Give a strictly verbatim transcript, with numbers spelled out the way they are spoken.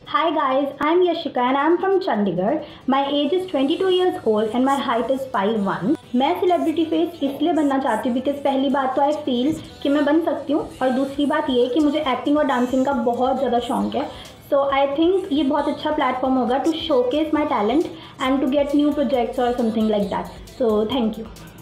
Hi guys, I'm Yashika and I'm from Chandigarh. My age is twenty-two years old and my height is five one. मैं celebrity face इसलिए बनना चाहती हूँ because पहली बात तो आई फील कि मैं बन सकती हूँ और दूसरी बात ये कि मुझे एक्टिंग और डांसिंग का बहुत ज़्यादा शौक है. सो आई थिंक ये बहुत अच्छा प्लेटफॉर्म होगा to showcase my talent and to get new projects और something like that. So thank you.